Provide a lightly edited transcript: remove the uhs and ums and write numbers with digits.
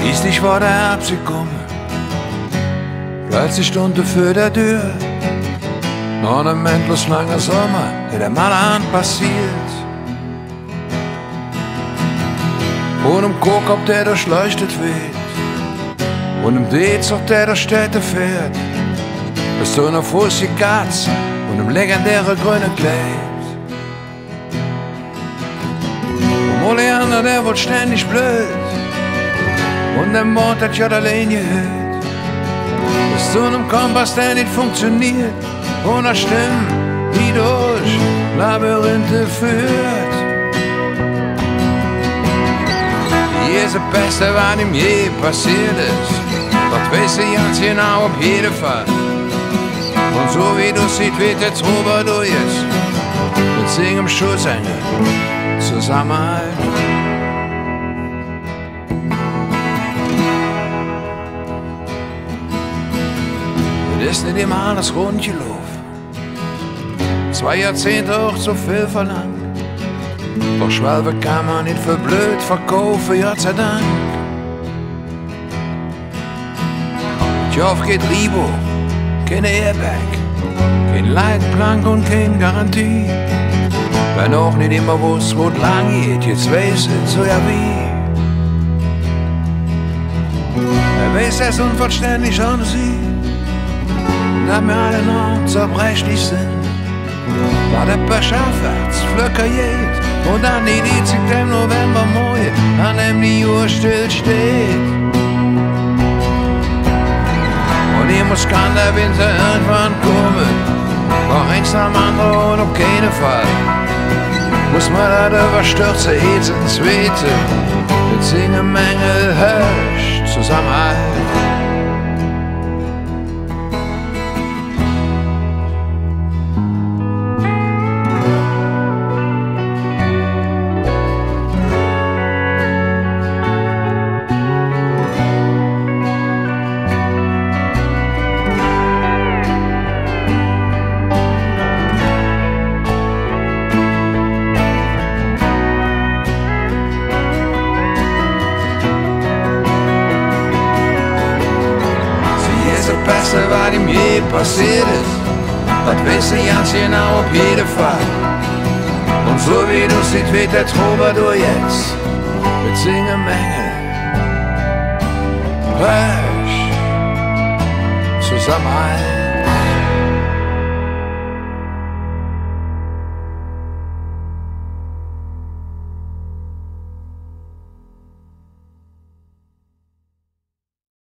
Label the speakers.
Speaker 1: Schließlich war der Herbst gekommen, plötzlich stand er vor der Tür. Nach einem endlos langen Sommer hat er mal an passiert. Und im Kokop, der durchleuchtet wird, und im D-Zug, der durch Städte fährt, bis zu einer Fussi Katz und einem legendären grünen Kleid. Und Oleander, der wird ständig blöd, und der Mord hat ja allein gehört, bis zu einem Kompass, der nicht funktioniert, und eine Stimme, die durch Labyrinthe führt. Hier ist das Beste, was ihm je passiert ist, das weiß ich ganz genau auf jeden Fall. Und so wie du siehst, wird der Troubadour jetzt mit singem Schutzengel zusammenhalten. Es ist nicht immer alles rund gelaufen, 2 Jahrzehnte auch zu viel verlangt. Doch Schwalbe kann man nicht für blöd verkaufen, Gott sei Dank. Tjoff geht Ribo, keine Airbag, kein Leitplank und keine Garantie. Wenn auch nicht immer wusst, wo es lang geht, jetzt weiß es so ja wie. Er weiß es unverständlich an sie, dass wir alle noch zerbrechlich sind. War der Beschafferts Flöcker geht und dann die 30. November morgen, an dem die Uhr still steht. Und hier muss kann der Winter irgendwann kommen, doch eins am anderen und auf keinen Fall muss man da überstürzen, jetzt ins Zweite, mit singen Mängel herrscht Zusammenhalt. Das Beste, was ihm je passiert ist, das weiß ich ganz genau auf jeden Fall. Und so wie du siehst, wird der Troubadour jetzt mit singen Mängel zusammenhalten.